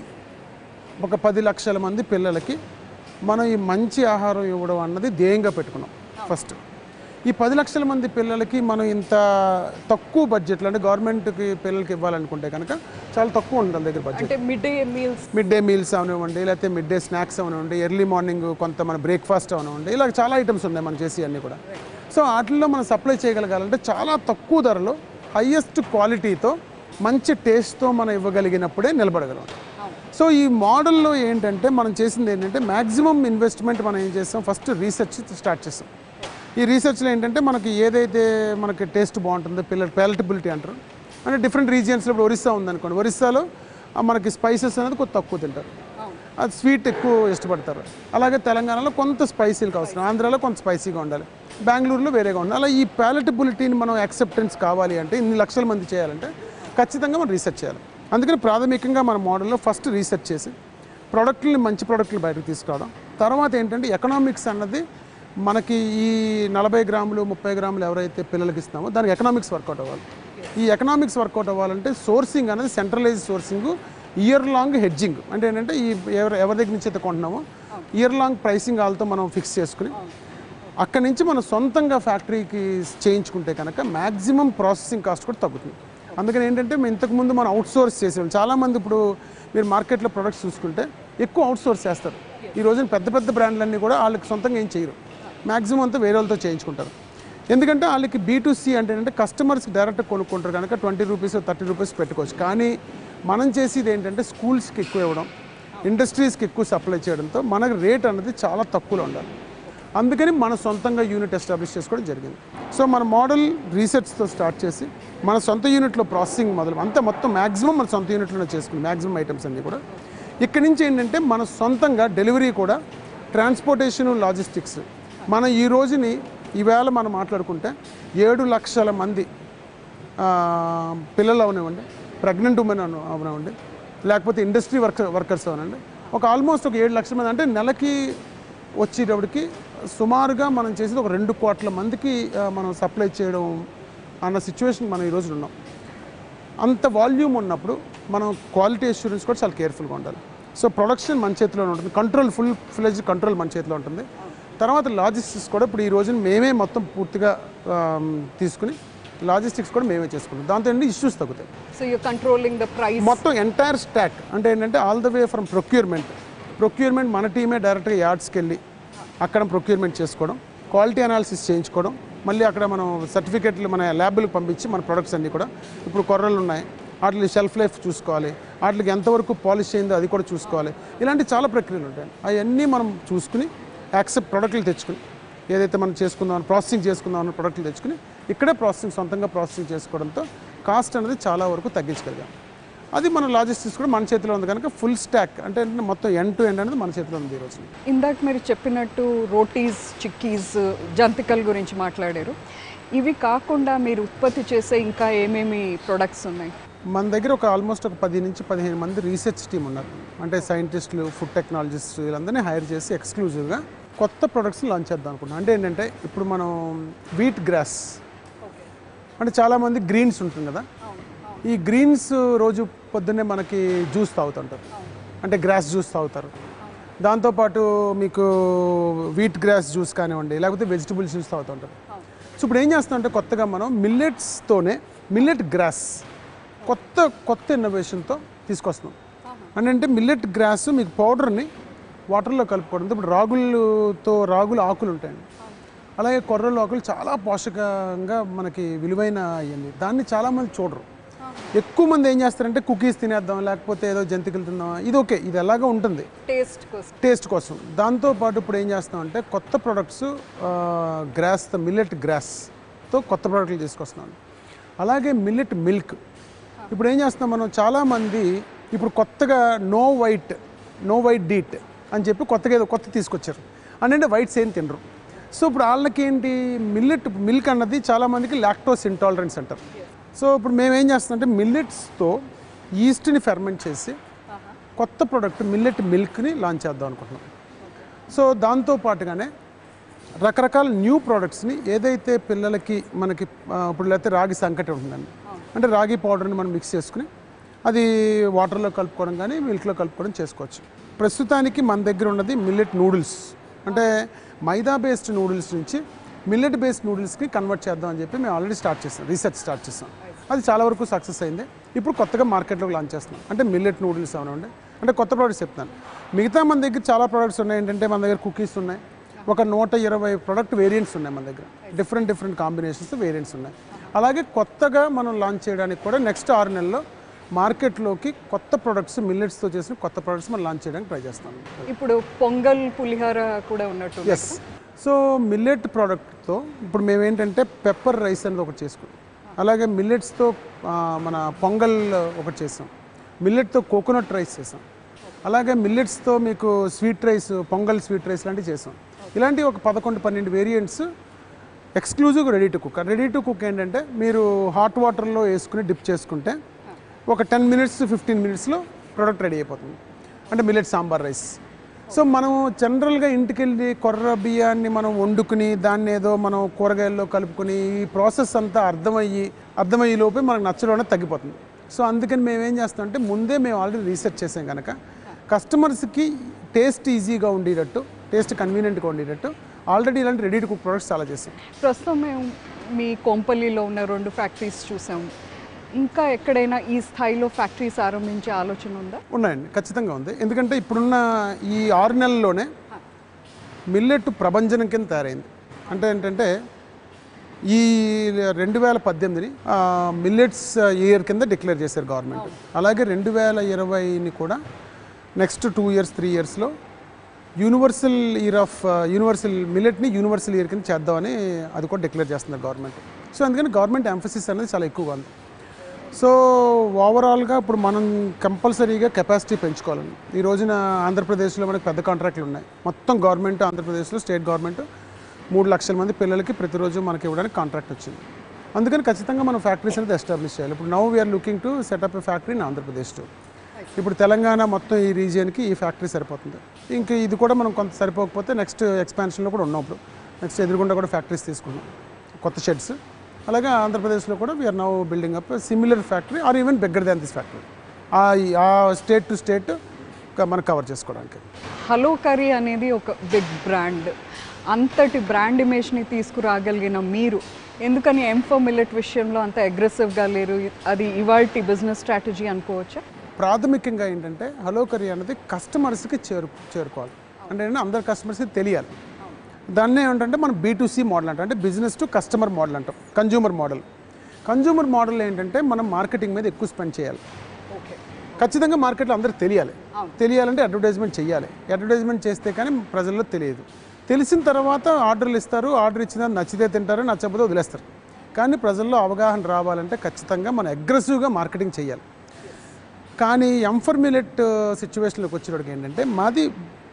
ఒక పది లక్షల మంది పిల్లలకి మనం ఈ మంచి ఆహారం ఇవ్వడం అన్నది ధ్యేయంగా పెట్టుకున్నాం ఫస్ట్. ఈ పది లక్షల మంది పిల్లలకి మనం ఇంత తక్కువ బడ్జెట్లో అంటే గవర్నమెంట్కి పిల్లలకి ఇవ్వాలనుకుంటే కనుక చాలా తక్కువ ఉంటుంది దగ్గర budget. Mid day meals mid day meals అవనివ్వండి, లేకపోతే మిడ్ డే స్నాక్స్ అవనివ్వండి, ఎర్లీ మార్నింగ్ కొంత మన బ్రేక్ఫాస్ట్ అవనివ్వండి, ఇలా చాలా ఐటమ్స్ ఉన్నాయి మనం చేసి అన్నీ కూడా. సో వాటిల్లో మనం సప్లై చేయగలగాలంటే చాలా తక్కువ ధరలో హయ్యెస్ట్ క్వాలిటీతో మంచి టేస్ట్తో మనం ఇవ్వగలిగినప్పుడే నిలబడగలం. సో ఈ మోడల్లో ఏంటంటే మనం చేసింది ఏంటంటే మ్యాక్సిమం ఇన్వెస్ట్మెంట్ మనం ఏం చేస్తాం, ఫస్ట్ రీసెర్చ్ స్టార్ట్ చేస్తాం. ఈ రీసెర్చ్లో ఏంటంటే మనకి ఏదైతే మనకి టేస్ట్ బాగుంటుందో, పిల్లల ప్యాలటబిలిటీ అంటారు, అంటే డిఫరెంట్ రీజియన్స్లో ఇప్పుడు ఒరిస్సా ఉందనుకోండి, ఒరిస్సాలో మనకి స్పైసెస్ అనేది కొంచెం తక్కువ తింటారు, అది స్వీట్ ఎక్కువ ఇష్టపడతారు. అలాగే తెలంగాణలో కొంత స్పైసీలకు అవసరం, ఆంధ్రాలో కొంత స్పైసీగా ఉండాలి, బెంగళూరులో వేరేగా ఉండాలి. అలా ఈ ప్యాలటబిలిటీని మనం యాక్సెప్టెన్స్ కావాలి అంటే, ఇన్ని లక్షల మంది చేయాలంటే ఖచ్చితంగా మనం రీసెర్చ్ చేయాలి. అందుకని ప్రాథమికంగా మన మోడల్లో ఫస్ట్ రీసెర్చ్ చేసి ప్రోడక్ట్ని మంచి ప్రోడక్ట్లు బయటకు తీసుకురావడం. తర్వాత ఏంటంటే ఎకనామిక్స్ అన్నది మనకి ఈ నలభై గ్రాములు ముప్పై గ్రాములు ఎవరైతే పిల్లలకి ఇస్తామో దానికి ఎకనామిక్స్ వర్కౌట్ అవ్వాలి. ఈ ఎకనామిక్స్ వర్కౌట్ అవ్వాలంటే సోర్సింగ్ అనేది centralise sourcing, year long hedging అంటే ఏంటంటే ఈ ఎవరి ఎవరి దగ్గర నుంచి అయితే కొంటున్నామో ఇయర్ లాంగ్ ప్రైసింగ్ వాళ్ళతో మనం ఫిక్స్ చేసుకుని అక్కడి నుంచి మనం సొంతంగా ఫ్యాక్టరీకి చేయించుకుంటే కనుక మ్యాక్సిమం ప్రాసెసింగ్ కాస్ట్ కూడా తగ్గుతుంది. అందుకని ఏంటంటే మేము ఇంతకుముందు మనం అవుట్సోర్స్ చేసేవాళ్ళం. చాలామంది ఇప్పుడు మీరు మార్కెట్లో ప్రొడక్ట్స్ చూసుకుంటే ఎక్కువ అవుట్సోర్స్ చేస్తారు. ఈ రోజున పెద్ద పెద్ద బ్రాండ్లన్నీ కూడా వాళ్ళకి సొంతంగా ఏం చేయరు, మ్యాక్సిమం అంతా వేరే వాళ్ళతో చేయించుకుంటారు. ఎందుకంటే వాళ్ళకి బీ టు సి అంటే ఏంటంటే కస్టమర్స్కి డైరెక్ట్ కొనుక్కుంటారు కనుక ట్వంటీ రూపీస్ థర్టీ రూపీస్ పెట్టుకోవచ్చు. కానీ మనం చేసేది ఏంటంటే స్కూల్స్కి ఎక్కువ ఇవ్వడం, ఇండస్ట్రీస్కి ఎక్కువ సప్లై చేయడంతో మనకు రేట్ అనేది చాలా తక్కువలో ఉండాలి. అందుకని మన సొంతంగా యూనిట్ ఎస్టాబ్లిష్ చేసుకోవడం జరిగింది. సో మన మోడల్ రీసెర్చ్తో స్టార్ట్ చేసి మన సొంత యూనిట్లో ప్రాసెసింగ్ మొదలు అంతా మొత్తం మ్యాక్సిమం మన సొంత యూనిట్లోనే చేసుకుని మ్యాక్సిమం ఐటమ్స్ అన్నీ కూడా. ఇక్కడి నుంచి ఏంటంటే మన సొంతంగా డెలివరీ కూడా, ట్రాన్స్పోర్టేషను, లాజిస్టిక్స్. మన ఈ రోజుని ఈవేళ మనం మాట్లాడుకుంటే ఏడు లక్షల మంది పిల్లలు అవనివ్వండి, ప్రెగ్నెంట్ ఉమెన్ అను అవనివ్వండి, లేకపోతే ఇండస్ట్రీ వర్కర్ వర్కర్స్ అవనండి, ఒక ఆల్మోస్ట్ ఒక ఏడు లక్షల మంది అంటే నెలకి వచ్చేటప్పటికి సుమారుగా మనం చేసేది ఒక రెండు కోట్ల మందికి మనం సప్లై చేయడం అన్న సిచ్యువేషన్ మనం ఈరోజు ఉన్నాం. అంత వాల్యూమ్ ఉన్నప్పుడు మనం క్వాలిటీ అష్యూరెన్స్ కూడా చాలా కేర్ఫుల్గా ఉండాలి. సో ప్రొడక్షన్ మన చేతిలో ఉంటుంది, కంట్రోల్ ఫుల్ ఫ్లెడ్జ్ కంట్రోల్ మన చేతిలో ఉంటుంది. తర్వాత లాజిస్టిక్స్ కూడా ఇప్పుడు ఈ రోజున మేమే మొత్తం పూర్తిగా తీసుకుని లాజిస్టిక్స్ కూడా మేమే చేసుకుంటాం. దాంతో ఏంటి ఇష్యూస్ తగ్గుతాయి. So you controlling the price మొత్తం ఎంటైర్ స్టాక్ అంటే ఏంటంటే all the way from procurement procurement మన టీమే డైరెక్ట్గా యార్డ్స్కి వెళ్ళి అక్కడ ప్రొక్యూర్మెంట్ చేసుకోవడం, క్వాలిటీ అనాలిసిస్ చేయించుకోవడం, మళ్ళీ అక్కడ మనం సర్టిఫికెట్లు మన ల్యాబ్లకు పంపించి మన ప్రొడక్ట్స్ అన్నీ కూడా ఇప్పుడు కొర్రలు ఉన్నాయి, వాటికి షెల్ఫ్ లైఫ్ చూసుకోవాలి, వాటికి ఎంతవరకు పాలిష్ అయిందో అది కూడా చూసుకోవాలి. ఇలాంటి చాలా ప్రక్రియలు ఉంటాయి. అవన్నీ మనం చూసుకుని యాక్సెప్ట్ ప్రొడక్ట్లు తెచ్చుకుని ఏదైతే మనం చేసుకుందాం ప్రాసెసింగ్ చేసుకుందాం అన్న ప్రొడక్ట్లు తెచ్చుకుని ఇక్కడే ప్రాసెసింగ్ సొంతంగా ప్రాసెసింగ్ చేసుకోవడంతో కాస్ట్ అనేది చాలా వరకు తగ్గించగలిగాం. అది మన లాజిస్టిక్స్ కూడా మన చేతిలో ఉంది కనుక ఫుల్ స్టాక్ అంటే మొత్తం ఎండ్ టు ఎండ్ అనేది మన చేతిలో ఉంది ఈరోజు. ఇందాక మీరు చెప్పినట్టు రోటీస్, చిక్కీస్, జంతికల గురించి మాట్లాడారు. ఇవి కాకుండా మీరు ఉత్పత్తి చేసే ఇంకా ఏమేమి ప్రొడక్ట్స్ ఉన్నాయి? మన దగ్గర ఒక ఆల్మోస్ట్ ఒక పది నుంచి పదిహేను మంది రీసెర్చ్ టీం ఉన్నారు. అంటే సైంటిస్టులు, ఫుడ్ టెక్నాలజిస్ట్, వీళ్ళందరినీ హైర్ చేసి ఎక్స్క్లూజివ్గా కొత్త ప్రొడక్ట్స్ని లాంచ్ చేద్దాం అనుకుంటున్నాం. అంటే ఏంటంటే ఇప్పుడు మనం వీట్ గ్రాస్ అంటే చాలామంది గ్రీన్స్ ఉంటుంది కదా, ఈ గ్రీన్స్ రోజు పొద్దున్నే మనకి జ్యూస్ తాగుతుంటారు, అంటే గ్రాస్ జ్యూస్ తాగుతారు. దాంతోపాటు మీకు వీట్ గ్రాస్ జ్యూస్ కానివ్వండి, లేకపోతే వెజిటబుల్స్ జ్యూస్ తాగుతూ ఉంటారు. సో ఇప్పుడు ఏం చేస్తామంటే కొత్తగా మనం మిల్లెట్స్తోనే మిల్లెట్ గ్రాస్ కొత్త కొత్త ఇన్నోవేషన్తో తీసుకొస్తున్నాం. అంటే మిల్లెట్ గ్రాస్ మీకు పౌడర్ని వాటర్లో కలుపుకోవడం. ఇప్పుడు రాగులతో రాగుల ఆకులు ఉంటాయండి, అలాగే కొర్రల ఆకులు చాలా పోషకంగా మనకి విలువైన అయ్యింది. దాన్ని చాలామంది చూడరు. ఎక్కువ మంది ఏం చేస్తారంటే కుకీస్ తినేద్దాం, లేకపోతే ఏదో జంతికలు తిందాం, ఇది ఓకే, ఇది ఎలాగో ఉంటుంది టేస్ట్ కోసం టేస్ట్ కోసం దాంతోపాటు ఇప్పుడు ఏం చేస్తామంటే కొత్త ప్రొడక్ట్స్ గ్రాస్ మిల్లెట్ గ్రాస్తో కొత్త ప్రోడక్ట్లు తీసుకొస్తున్నాం. అలాగే మిల్లెట్ మిల్క్. ఇప్పుడు ఏం చేస్తాం మనం, చాలామంది ఇప్పుడు కొత్తగా no white no white diet అని చెప్పి కొత్తగా ఏదో కొత్త తీసుకొచ్చారు. అంటే వైట్స్ ఏం తినరు. సో ఇప్పుడు వాళ్ళకి ఏంటి, మిల్లెట్ మిల్క్ అన్నది చాలామందికి లాక్టోస్ ఇంటాలరెన్స్ అంటారు. సో ఇప్పుడు మేము ఏం చేస్తామంటే మిల్లెట్స్తో ఈస్ట్ని ఫెర్మెంట్ చేసి కొత్త ప్రోడక్ట్ మిల్లెట్ మిల్క్ని లాంచ్ చేద్దాం అనుకుంటున్నాం. సో దాంతోపాటుగానే రకరకాల న్యూ ప్రోడక్ట్స్ని ఏదైతే పిల్లలకి మనకి ఇప్పుడు లేకపోతే రాగి సంకటి ఉంటుందండి, అంటే రాగి పౌడర్ని మనం మిక్స్ చేసుకుని అది వాటర్లో కలుపుకోవడం కానీ మిల్క్లో కలుపుకోవడం చేసుకోవచ్చు. ప్రస్తుతానికి మన దగ్గర ఉన్నది మిల్లెట్ నూడిల్స్, అంటే మైదా బేస్డ్ నూడిల్స్ నుంచి మిల్లెట్ బేస్డ్ నూడిల్స్కి కన్వర్ట్ చేద్దాం అని చెప్పి మేము ఆల్రెడీ స్టార్ట్ చేస్తాం, రీసెర్చ్ స్టార్ట్ చేస్తాం. అది చాలా వరకు సక్సెస్ అయింది. ఇప్పుడు కొత్తగా మార్కెట్లోకి లాంచ్ చేస్తున్నాం. అంటే మిల్లెట్ నూడిల్స్ అవనండి, అంటే కొత్త ప్రోడక్ట్స్ చెప్తాను. మిగతా మన దగ్గర చాలా ప్రోడక్ట్స్ ఉన్నాయి. ఏంటంటే మన దగ్గర కుకీస్ ఉన్నాయి, ఒక నూట ఇరవై ప్రోడక్ట్ వేరియంట్స్ ఉన్నాయి మన దగ్గర, డిఫరెంట్ డిఫరెంట్ కాంబినేషన్స్ వేరియంట్స్ ఉన్నాయి. అలాగే కొత్తగా మనం లాంచ్ చేయడానికి కూడా నెక్స్ట్ ఆరు నెలల్లో మార్కెట్లోకి కొత్త ప్రొడక్ట్స్ మిల్లెట్స్తో చేసిన కొత్త ప్రొడక్ట్స్ మనం లాంచ్ చేయడానికి ట్రై చేస్తాం. ఇప్పుడు పొంగల్ పులిహోర కూడా ఉన్నట్టు. ఎస్. సో మిల్లెట్ ప్రోడక్ట్తో ఇప్పుడు మేము ఏంటంటే పెప్పర్ రైస్ అనేది ఒకటి చేసుకున్నాం. అలాగే మిల్లెట్స్తో మన పొంగల్ ఒకటి చేసాం, మిల్లెట్తో కోకోనట్ రైస్ చేసాం, అలాగే మిల్లెట్స్తో మీకు sweet rice, pongal sweet rice లాంటివి చేసాం. ఇలాంటి ఒక పదకొండు పన్నెండు variants exclusive ready to cook. Ready to cook ఏంటంటే మీరు హాట్ వాటర్లో వేసుకుని డిప్ చేసుకుంటే ఒక టెన్ మినిట్స్ ఫిఫ్టీన్ మినిట్స్లో ప్రోడక్ట్ రెడీ అయిపోతుంది, అంటే మిల్లెట్ సాంబార్ రైస్. సో మనం జనరల్గా ఇంటికి వెళ్ళి కొర్ర బియ్యాన్ని మనం వండుకుని దాన్ని ఏదో మనం కూరగాయల్లో కలుపుకొని ఈ ప్రాసెస్ అంతా అర్థమయ్యి అర్థమయ్యే లోపే మనకు నచ్చడం తగ్గిపోతుంది. సో అందుకని మేము ఏం చేస్తామంటే ముందే మేము ఆల్రెడీ రీసెర్చ్ చేసాం కనుక కస్టమర్స్కి టేస్ట్ ఈజీగా ఉండేటట్టు, టేస్ట్ కన్వీనియంట్గా ఉండేటట్టు ఆల్రెడీ ఇలాంటి రెడీ టు కుక్ ప్రొడక్ట్స్ చాలా చేసాం. ప్రస్తుతం మేము మీ కొంపల్లిలో ఉన్న రెండు ఫ్యాక్టరీస్ చూసాం. ఇంకా ఎక్కడైనా ఈ స్థాయిలో ఫ్యాక్టరీస్ ఆరంభించే ఆలోచన ఉందా? ఉన్నాయండి, ఖచ్చితంగా ఉంది. ఎందుకంటే ఇప్పుడున్న ఈ ఆరు నెలల్లోనే మిల్లెట్ ప్రభంజనం కింద తయారైంది. అంటే ఏంటంటే ఈ రెండు వేల పద్దెనిమిదిని మిల్లెట్స్ ఇయర్ కింద డిక్లేర్ చేశారు గవర్నమెంట్. అలాగే రెండు వేల ఇరవైని కూడా నెక్స్ట్ టూ ఇయర్స్ త్రీ ఇయర్స్లో యూనివర్సల్ ఇయర్ ఆఫ్ యూనివర్సల్ మిల్లెట్ని యూనివర్సల్ ఇయర్ కింద చేద్దామని అది కూడా డిక్లేర్ చేస్తున్నారు గవర్నమెంట్. సో అందుకని గవర్నమెంట్ ఎంఫసిస్ అనేది చాలా ఎక్కువగా ఉంది. సో ఓవరాల్గా ఇప్పుడు మనం కంపల్సరీగా కెపాసిటీ పెంచుకోవాలండి. ఈ రోజున ఆంధ్రప్రదేశ్లో మనకు పెద్ద కాంట్రాక్ట్లు ఉన్నాయి. మొత్తం గవర్నమెంట్ ఆంధ్రప్రదేశ్లో స్టేట్ గవర్నమెంట్ మూడు లక్షల మంది పిల్లలకి ప్రతిరోజు మనకి ఇవ్వడానికి కాంట్రాక్ట్ వచ్చింది. అందుకని ఖచ్చితంగా మనం ఫ్యాక్టరీస్ అనేది ఎస్టాబ్లిష్ చేయాలి. ఇప్పుడు now we're looking to set up a factory in Andhra Pradesh too. ఇప్పుడు తెలంగాణ మొత్తం ఈ రీజియన్కి ఈ ఫ్యాక్టరీ సరిపోతుంది. ఇంకా ఇది కూడా మనం కొంత సరిపోకపోతే నెక్స్ట్ ఎక్స్పాన్షన్లో కూడా ఉన్నాం. ఇప్పుడు నెక్స్ట్ ఎదురుగుండా కూడా ఫ్యాక్టరీస్ తీసుకున్నాం, కొత్త షెడ్స్. అలాగే ఆంధ్రప్రదేశ్లో కూడా we're now building up similar factory or even bigger than this factory, ఆ స్టేట్ టు స్టేట్ మనం కవర్ చేసుకోవడానికి. హలో కర్రీ అనేది ఒక బిగ్ బ్రాండ్. అంతటి బ్రాండ్ ఇమేజ్ని తీసుకురాగలిగిన మీరు ఎందుకని ఎంఫో మిల్లెట్ విషయంలో అంత అగ్రెసివ్గా లేరు? అది ఇవాల్టి బిజినెస్ స్ట్రాటజీ అనుకోవచ్చా? ప్రాథమికంగా ఏంటంటే హలో కర్రీ అనేది కస్టమర్స్కి చేరు చేరుకోవాలి. అంటే అందరు కస్టమర్స్కి తెలియాలి. దాన్ని ఏమిటంటే మనం బీ టు సి మోడల్ అంటాం, అంటే బిజినెస్ టు కస్టమర్ మోడల్ అంటాం. కన్జ్యూమర్ మోడల్ కన్జ్యూమర్ మోడల్ ఏంటంటే మనం మార్కెటింగ్ మీద ఎక్కువ స్పెండ్ చేయాలి. ఖచ్చితంగా మార్కెట్లో అందరికి తెలియాలి. తెలియాలంటే అడ్వర్టైజ్మెంట్ చేయాలి. అడ్వర్టైజ్మెంట్ చేస్తే కానీ ప్రజల్లో తెలియదు. తెలిసిన తర్వాత ఆర్డర్లు ఇస్తారు, ఆర్డర్ ఇచ్చిన నచ్చితే తింటారు, నచ్చకపోతే వదిలేస్తారు. కానీ ప్రజల్లో అవగాహన రావాలంటే ఖచ్చితంగా మనం అగ్రెసివ్గా మార్కెటింగ్ చేయాలి. కానీ ఎంఫర్ మిల్లెట్ సిచ్యువేషన్లోకి వచ్చేటప్పటికి ఏంటంటే మాది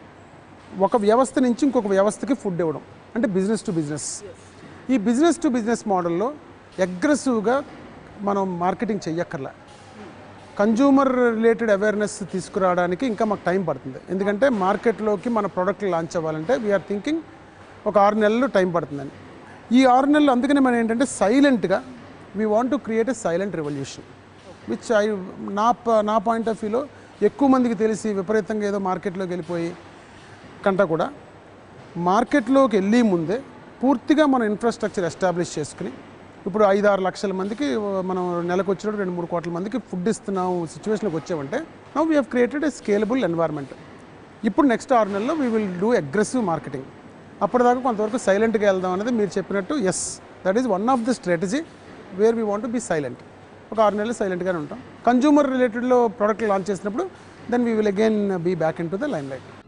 ఒక వ్యవస్థ నుంచి ఇంకొక వ్యవస్థకి ఫుడ్ ఇవ్వడం, అంటే బిజినెస్ టు బిజినెస్. ఈ బిజినెస్ టు బిజినెస్ మోడల్లో అగ్రెసివ్గా మనం మార్కెటింగ్ చెయ్యక్కర్లా. కన్జ్యూమర్ రిలేటెడ్ అవేర్నెస్ తీసుకురావడానికి ఇంకా మాకు టైం పడుతుంది. ఎందుకంటే మార్కెట్లోకి మన ప్రోడక్ట్లు లాంచ్ అవ్వాలంటే వీఆర్ థింకింగ్ ఒక ఆరు నెలలు టైం పడుతుందని. ఈ ఆరు నెలలు అందుకనే మనం ఏంటంటే సైలెంట్గా we want to create a silent revolution, which I నా నా పాయింట్ ఆఫ్ వ్యూలో ఎక్కువ మందికి తెలిసి విపరీతంగా ఏదో మార్కెట్లోకి వెళ్ళిపోయి కంటే కూడా మార్కెట్లోకి వెళ్ళి ముందే పూర్తిగా మన ఇన్ఫ్రాస్ట్రక్చర్ ఎస్టాబ్లిష్ చేసుకుని ఇప్పుడు ఐదు ఆరు లక్షల మందికి మనం నెలకు వచ్చినప్పుడు రెండు మూడు కోట్ల మందికి ఫుడ్ ఇస్తున్నాం సిచ్యువేషన్కి వచ్చామంటే now we have created a scalable environment. ఇప్పుడు నెక్స్ట్ ఆరు నెలల్లో we will do aggressive marketing. అప్పటిదాకా కొంతవరకు సైలెంట్గా వెళ్దాం అనేది మీరు చెప్పినట్టు yes, that is one of the strategy where we want to be silent. ఒక ఆరు నెలలు సైలెంట్గానే ఉంటాం. కన్జ్యూమర్ రిలేటెడ్లో ప్రోడక్ట్ లాంచ్ చేసినప్పుడు then we will again be back into the limelight.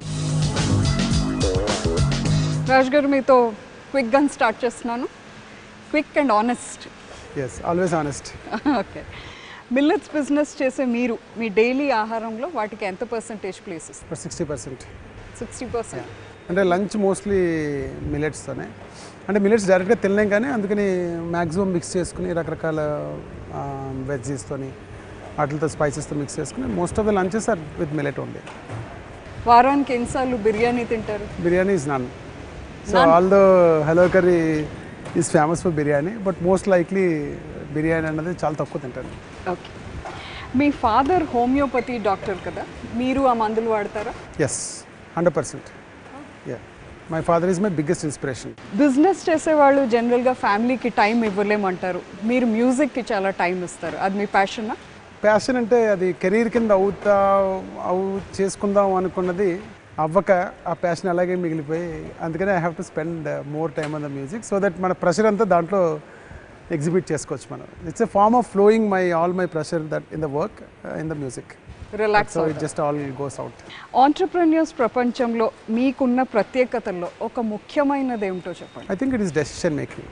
Raj గారు, మీతో క్విక్ గన్ స్టార్ట్ చేస్తున్నాను. Quick and honest. Yes, always honest. Okay, millets business చేసే మీరు మీ డైలీ ఆహారంలో వాటికి ఎంత పర్సెంటేజ్ ప్లేస్ ఇస్తారు? Sixty percent. సిక్స్టీ పర్సెంట్ అంటే లంచ్ మోస్ట్లీ మిల్లెట్స్తోనే. అంటే మిల్లెట్స్ డైరెక్ట్గా తినలేం కానీ అందుకని మ్యాక్సిమం మిక్స్ చేసుకుని రకరకాల వెజ్జీస్తోని వాటితో స్పైసెస్తో మిక్స్ చేసుకుని most of the lunches are with millet only. వారానికి ఎన్నిసార్లు బిర్యానీ తింటారు? Biryani is none. So although Hello Curry is famous for biryani, but most likely biryani అన్నది చాలా తక్కువ తింటాను. ఓకే, మీ ఫాదర్ హోమియోపతి డాక్టర్ కదా, మీరు ఆ మందులు వాడతారా? Yes, hundred percent. Yeah, my father is my biggest inspiration. Business చేసేవాళ్ళు జనరల్గా ఫ్యామిలీకి టైం ఇవ్వలేమంటారు, మీరు మ్యూజిక్కి చాలా టైం ఇస్తారు. అది మీ ప్యాషనా? ప్యాషన్ అంటే అది కెరీర్ కింద అవుతా అవు చేసుకుందాం అనుకున్నది అవ్వక ఆ ప్యాషన్ అలాగే మిగిలిపోయి, అందుకని I have to spend more time on the music so that మన ప్రెషర్ అంతా దాంట్లో ఎగ్జిబిట్ చేసుకోవచ్చు మనం. It's a form of flowing my all my pressure that in the work in the music. Relax. So it just all goes out. Entrepreneurs ప్రపంచంలో మీకున్న ప్రత్యేకతల్లో ఒక ముఖ్యమైనది ఏమిటో చెప్పండి. I think it is decision making.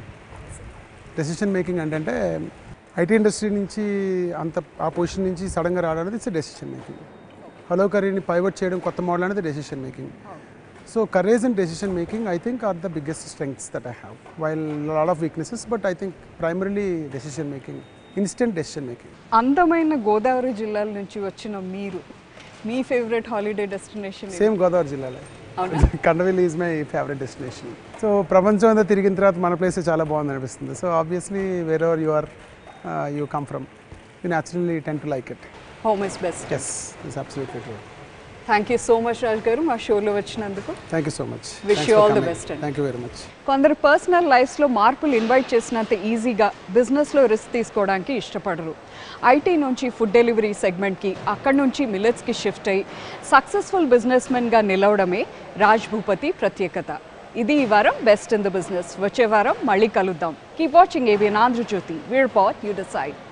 Decision making అంటే IT industry నుంచి అంత ఆ పొజిషన్ నుంచి సడన్గా రావడం అనేది ఇట్స్ డెసిషన్ మేకింగ్. హలో కర్రీని పైవట్ చేయడం, కొత్త మోడల్ అనేది decision making. So courage and decision making I think are the biggest strengths that I have, while lot of weaknesses, but I think primarily decision making, instant decision making. అందమైన గోదావరి జిల్లాల నుంచి వచ్చిన మీరు మీ favourite holiday destination? Same Godavari జిల్లాలో Kandavelli is my favourite destination. So ప్రపంచం అంతా తిరిగిన తర్వాత మన ప్లేస్ చాలా బాగుంది అనిపిస్తుంది. So obviously wherever you are you come from, you naturally tend to like it. Home is best. Yes, it's absolutely true. Thank you so much Raj గారు, మా షోలో వచ్చినందుకు. Thank you so much. Wish you all the best. Thank you very much. కొందరు personal లైఫ్స్లో మార్పులు invite చేసినంత ఈజీగా బిజినెస్లో రిస్క్ తీసుకోవడానికి ఇష్టపడరు. ఐటీ నుంచి ఫుడ్ డెలివరీ సెగ్మెంట్కి, అక్కడి నుంచి మిల్లెట్స్కి షిఫ్ట్ అయ్యి సక్సెస్ఫుల్ బిజినెస్మెన్గా నిలవడమే రాజ్ భూపతి ప్రత్యేకత. ఇది ఈ వారం బెస్ట్ ఇన్ ద బిజినెస్. వచ్చే వారం మళ్ళీ కలుద్దాం. Keep watching ABN Andhrajyothi. We report you decide.